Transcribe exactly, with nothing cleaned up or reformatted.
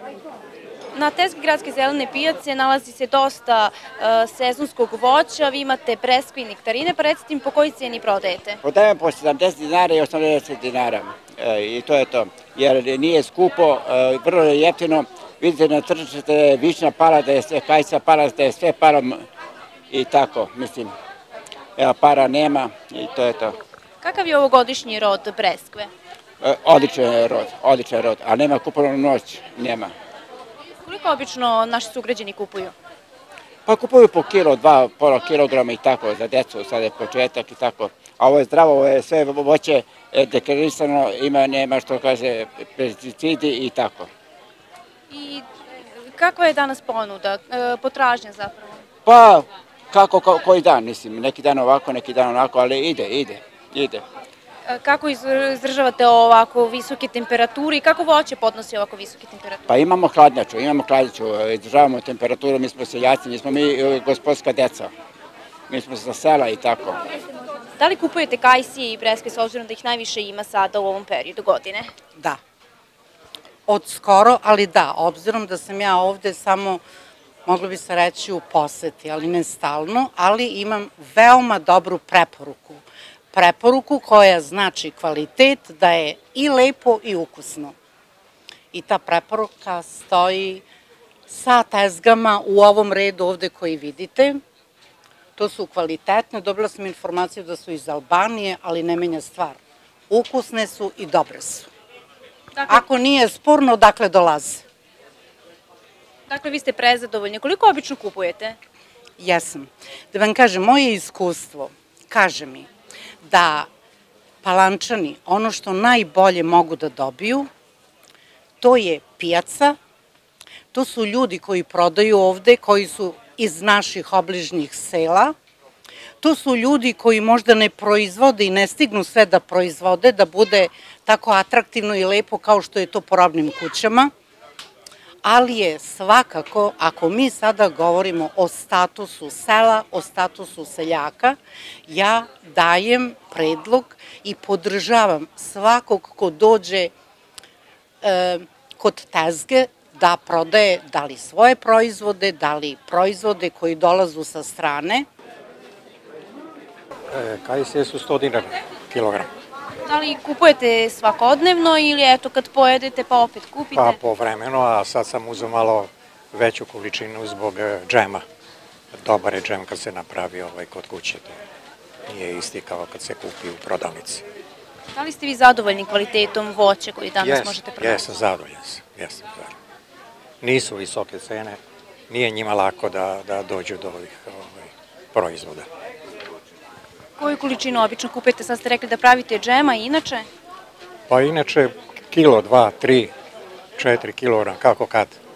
Na tezgi Gradske zelene pijace nalazi se dosta sezonskog voća, vi imate breskve i nektarine, pa recite mi po kojoj cijeni prodajete? Prodajem po sedamdeset dinara i osamdeset dinara i to je to, jer nije skupo, vrlo je jeftino. Vidite na tržištu da je višnja pala, da je sve kajsa pala, da je sve pala i tako, mislim, evo para nema i to je to. Kakav je ovogodišnji rod breskve? Odličan je rod, odličan je rod, a nema kupovnu noć, nema. Koliko obično naši sugrađani kupuju? Pa kupuju po kilo, dva, pola kilograma i tako, za decu, sad je početak i tako. A ovo je zdravo, ovo je sve voće deklarisano, ima, nema što kaže, pesticidi i tako. I kako je danas ponuda, potražnja zapravo? Pa, kako koji dan, mislim, neki dan ovako, neki dan onako, ali ide, ide, ide. Kako izdržavate ovako visoke temperature i kako voće podnosi ovako visoke temperature? Pa imamo hladnjaču, imamo hladnjaču, izdržavamo temperaturu, mi smo seljaci, nismo mi gospodska deca, mi smo sa sela i tako. Da li kupujete kajsije i breskve s obzirom da ih najviše ima sada u ovom periodu godine? Da. Od skoro, ali da, obzirom da sam ja ovde samo, moglo bi se reći, u poseti, ali ne stalno, ali imam veoma dobru preporuku. Preporuku koja znači kvalitet, da je i lepo i ukusno. I ta preporuka stoji sa tezgama u ovom redu ovde koji vidite. To su kvalitetne, dobila sam informaciju da su iz Albanije, ali ne menja stvar. Ukusne su i dobre su. Ako nije sporno, odakle dolaze? Dakle, vi ste prezadovoljni. Koliko obično kupujete? Jesam. Da vam kažem, moje iskustvo kaže mi da Palančani ono što najbolje mogu da dobiju, to je pijaca, to su ljudi koji prodaju ovde, koji su iz naših obližnjih sela, to su ljudi koji možda ne proizvode i ne stignu sve da proizvode, da bude tako atraktivno i lepo kao što je to po robnim kućama, ali je svakako, ako mi sada govorimo o statusu sela, o statusu seljaka, ja dajem predlog i podržavam svakog ko dođe kod tezge da prodaje da li svoje proizvode, da li proizvode koji dolazu sa strane. Kajsije su sto dinara kilogram. Da li kupujete svakodnevno ili eto kad pojedete pa opet kupite? Pa povremeno, a sad sam uzeo malo veću količinu zbog džema. Dobar je džem kad se napravi kod kuće. Nije isti kao kad se kupi u prodavnici. Da li ste vi zadovoljni kvalitetom voća koji danas možete prodati? Jesam, zadovoljan sam. Nisu visoke cene, nije njima lako da dođu do ovih proizvoda. Koju količinu obično kupujete? Sad ste rekli da pravite džema i inače? Pa inače kilo, dva, tri, četiri kilogram, kako kad.